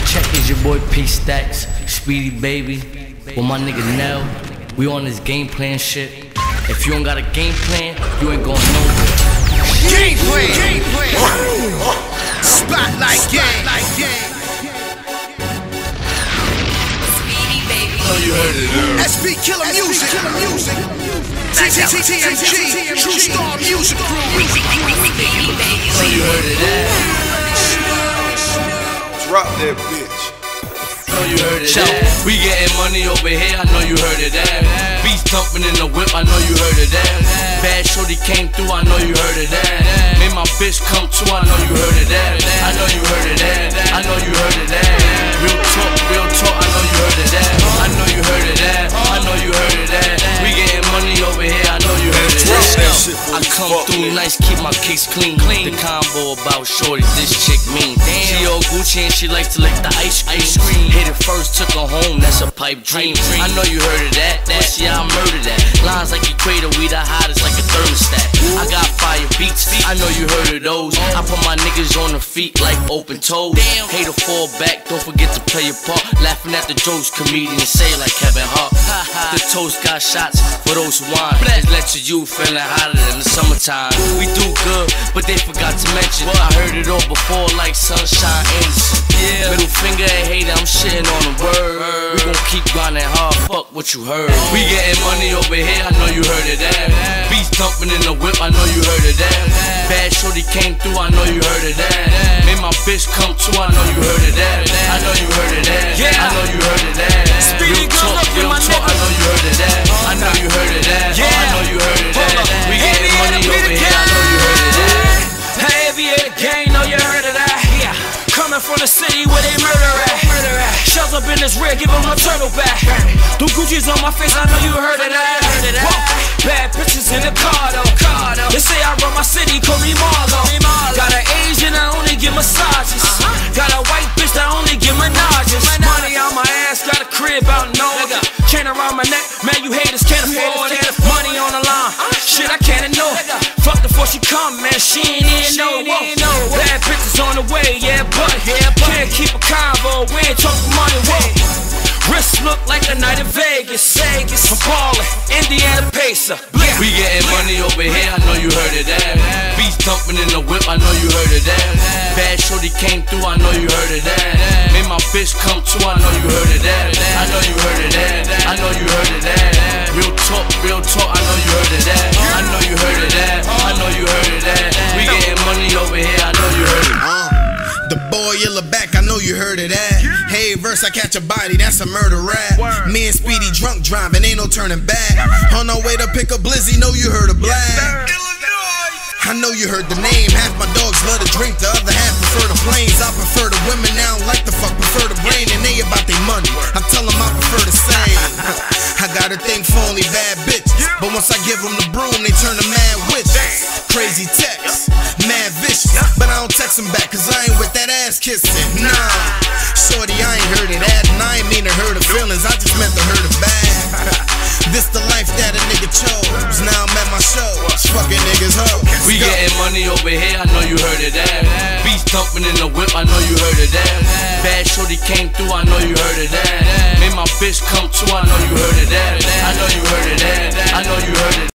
Check is your boy P Stacks, Speedy Babyy, with my nigga Nell. We on this game plan shit. If you don't got a game plan, you ain't going nowhere. Game plan. Spotlight game. Speedy Babyy. Oh, you heard it, SB Killer Music. TMG, True Star Music Crew. Speedy Babyy. Oh, you heard it, Drop that bitch. Oh, you heard it, we getting money over here, I know you heard it, Beats thumping in the whip, I know you heard it, Bad shorty came through, I know you heard it, Made my bitch come too, I know you heard it, I know you heard it, I know you heard it, Real talk, I know you heard it, I know you heard it, I know you heard it, We getting money over here, I know you heard it, I come through nice, keep my kicks clean. The combo about shorty, this chick mean. She all Gucci and she likes to lick the ice cream. Hit it first, took her home, that's a pipe dream. I know you heard of that, see I murdered that. Lines like equator, we the hottest like a thermostat. I got fire beats, I know you heard of those. I put my niggas on the feet like open toes. Hater fall back, don't forget to play your part. Laughing at the jokes, comedians say like Kevin Hart. The toast got shots for those who whine. It's let you feeling hotter than the summertime. We do good, but they forgot to mention I heard it all before like sunshine innocent. Middle finger and hater, I'm shitting on the word. We gon' keep grinding hard, fuck what you heard. We getting money over here, I know you heard it, Beats thumping in the whip, I know you heard it, Bad shorty came through, I know you heard it, Made my bitch come too, I know you heard it, I know you heard it, I know you heard it, Real talk, I know you heard it, I know you heard it, I know you heard it, We getting money over here, I know you heard it, Heavy at the game, know you heard of that. Coming from the city where they murder at. Shells up in this rig, give them a turtle back. Them Gucci's on my face, I know you heard of that. Bad bitches in the car though. They say I run my city, call me Marlo. Got an Asian, I only give massages. Got a white bitch that only give menages. Money on my ass, got a crib out in North. Chain around my neck, man you haters can't afford it. Money on the line, shit I can't ignore. Fuck before she come, man, she ain't even know. Bad bitches on the way, yeah, but can't keep a convo, we ain't talking money, whoa. Wrist look like a night in Vegas. I'm ballin', Indiana Pacer. We getting money over here, I know you heard it, Beats thumping in the whip, I know you heard it, Bad shorty came through, I know you heard it, Made my bitch come too, I know you heard it, I know you heard it, I know you heard it, Real talk, I know you heard it, I know you heard it, I know you heard it, We getting money over here, I know you heard it. The boy yellow back, I know you heard of that. Hey, verse, I catch a body, that's a murder rap. Me and Speedy drunk driving, ain't no turning back. On our way to pick up Blizzy, know you heard of Black. I know you heard the name, half my dogs love to drink, the other half prefer the planes. I prefer the women, I don't like the fuck, prefer the brain, and they about their money. I tell them I prefer the same. I got a thing for only bad bitches, but once I give them the broom, they turn to mad witches. Crazy text, mad vicious, but I don't text them back, cause I ain't with that ass kissing. Nah, shorty, I ain't heard of that, and I ain't mean to hurt her feelings, I just meant to hurt her bad. This the life that a nigga chose, now I'm at my show, fucking niggas hoe. We getting money over here, I know you heard it, Beats thumping in the whip, I know you heard it, Bad shorty came through, I know you heard it, Made my bitch come too, I know you heard it, I know you heard it, I know you heard it,